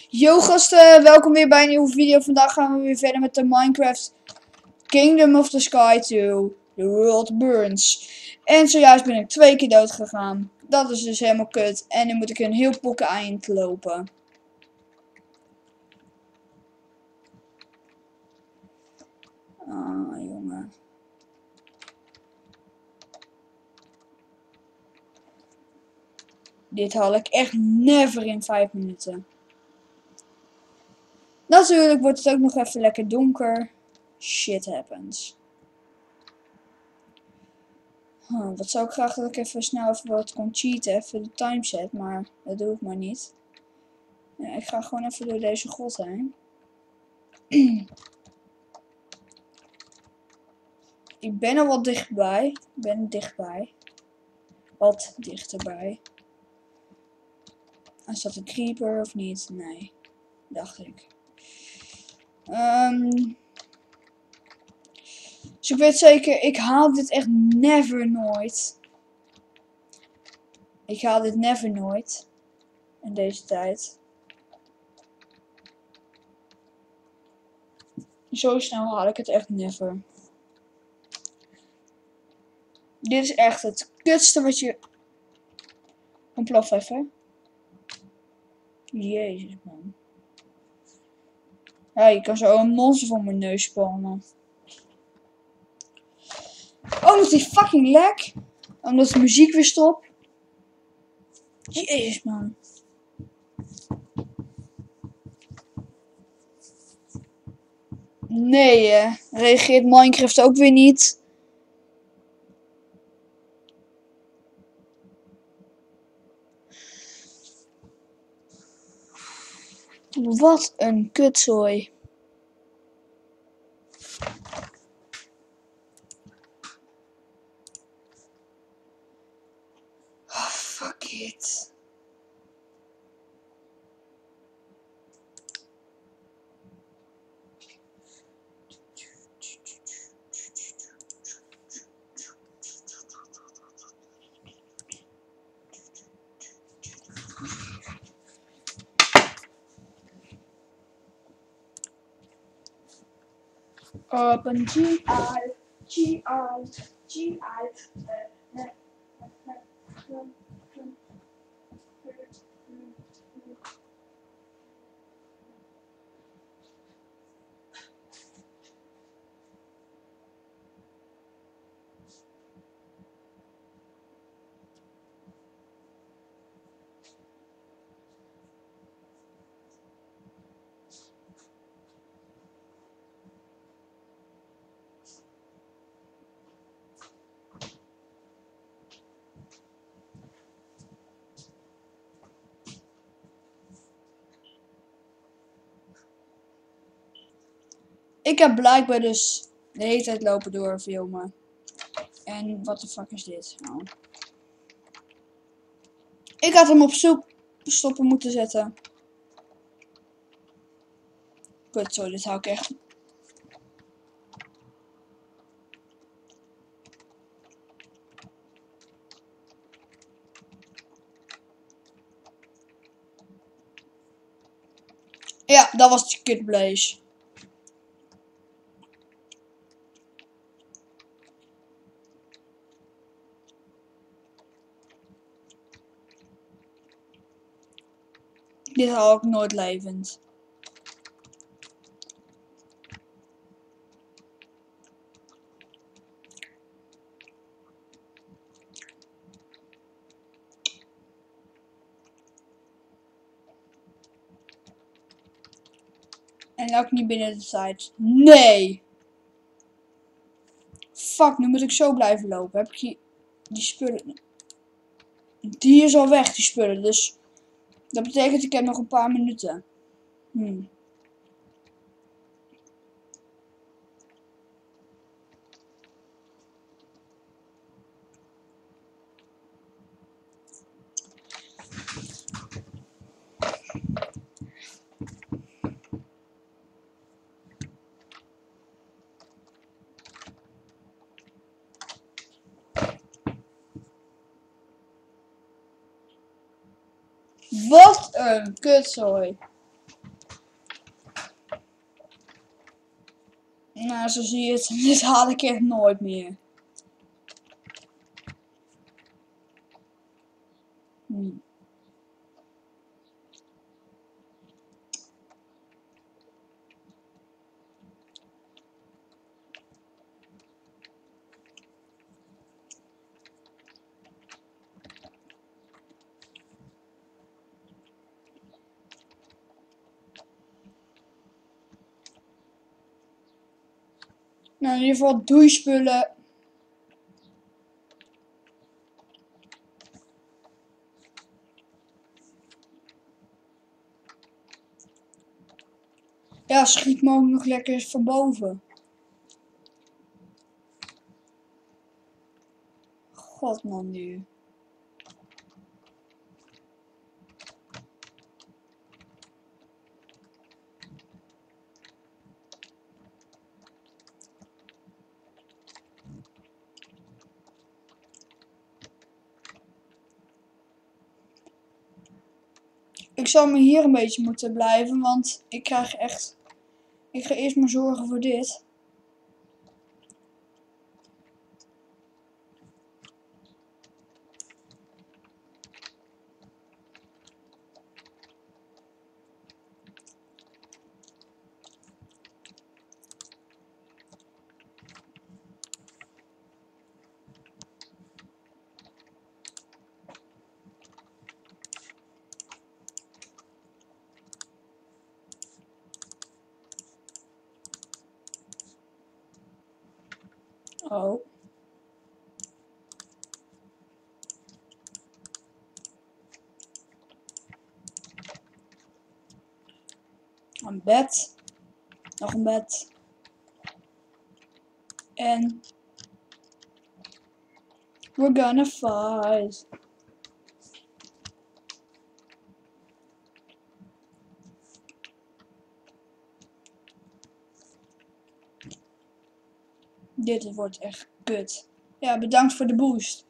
Yo gasten, welkom weer bij een nieuwe video. Vandaag gaan we weer verder met de Minecraft Kingdom of the Sky 2. The World Burns. En zojuist ben ik 2 keer dood gegaan. Dat is dus helemaal kut. En nu moet ik een heel pokken eind lopen. Ah, jongen. Dit haal ik echt never in 5 minuten. Natuurlijk wordt het ook nog even lekker donker. Shit happens. Wat zou ik graag dat ik even snel even wat kon cheaten. Even de timeset, maar dat doe ik maar niet. Ja, ik ga gewoon even door deze grot heen. Ik ben er wat dichtbij. Ik ben dichtbij. Wat dichterbij. Is dat een creeper of niet? Nee, dacht ik. Dus ik weet zeker, ik haal dit echt never nooit. Ik haal dit never nooit. In deze tijd. Zo snel haal ik het echt never. Dit is echt het kutste wat je... Ontplof even. Jezus man. Ja, je kan zo een monster voor mijn neus spawnen. Oh, met die fucking lag. Omdat de muziek weer stopt. Jezus man. Nee, reageert Minecraft ook weer niet. Wat een kutzooi. Oh, fuck it. Op een G-Alt. Ik heb blijkbaar dus de hele tijd lopen doorfilmen. En wat de fuck is dit? Oh. Ik had hem op stoppen moeten zetten. Kut, zo, dit hou ik echt. Ja, dat was de Kid Blaze. Dit haal ik nooit levend. En ook niet binnen de tijd. Nee! Fuck, nu moet ik zo blijven lopen. Heb ik hier die spullen? Die is al weg, die spullen. Dus dat betekent ik heb nog een paar minuten. Wat een kutzooi. Nou, zo zie je het. Dit haal ik echt nooit meer. Nou, in ieder geval doeispullen. Ja, schiet me ook nog lekker eens van boven. God man nu. Ik zal me hier een beetje moeten blijven, want ik krijg echt... Ik ga eerst maar zorgen voor dit. Oh. Een bed. Nog een bed. En... We're gonna fight. Dit wordt echt kut. Ja, bedankt voor de boost.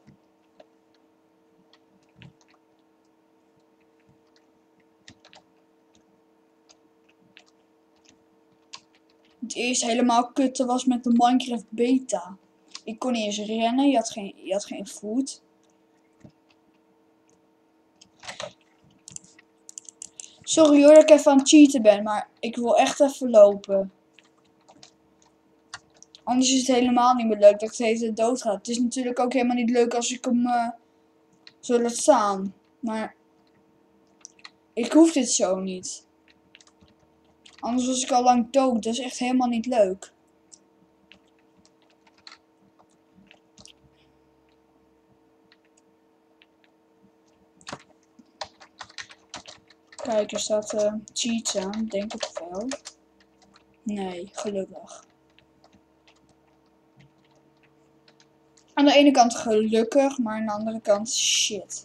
Het eerste helemaal kutte was met de Minecraft beta. Ik kon niet eens rennen, je had geen voet. Sorry hoor dat ik even aan het cheaten ben, maar ik wil echt even lopen. Anders is het helemaal niet meer leuk dat ik de hele tijd dood ga. Het is natuurlijk ook helemaal niet leuk als ik hem zo laat staan. Maar ik hoef dit zo niet. Anders was ik al lang dood. Dat is echt helemaal niet leuk. Kijk, er staat cheats aan. Denk ik wel. Nee, gelukkig. Aan de ene kant gelukkig, maar aan de andere kant shit.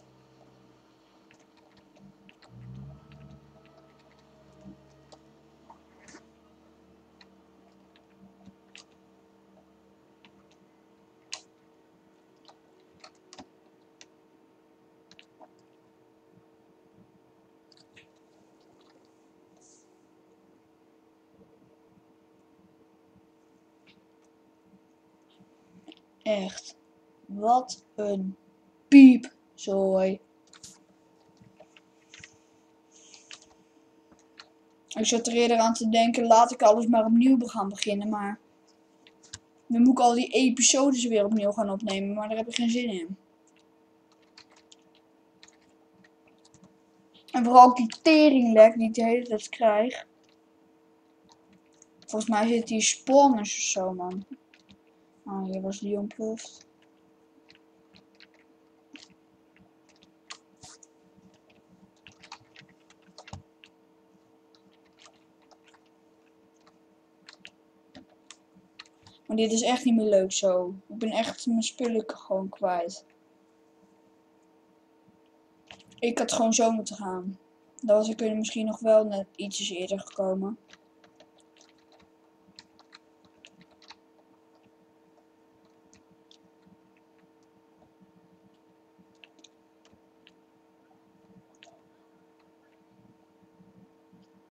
Echt. Wat een piepzooi. Ik zat er eerder aan te denken, laat ik alles maar opnieuw gaan beginnen, maar... Dan moet ik al die episodes weer opnieuw gaan opnemen, maar daar heb ik geen zin in. En vooral die teringlek die ik de hele tijd krijg. Volgens mij zit die spawners of zo, man. Ah, hier was die ontploft. Maar dit is echt niet meer leuk zo. Ik ben echt mijn spullen gewoon kwijt. Ik had gewoon zo moeten gaan. Dan was ik er misschien nog wel net ietsjes eerder gekomen.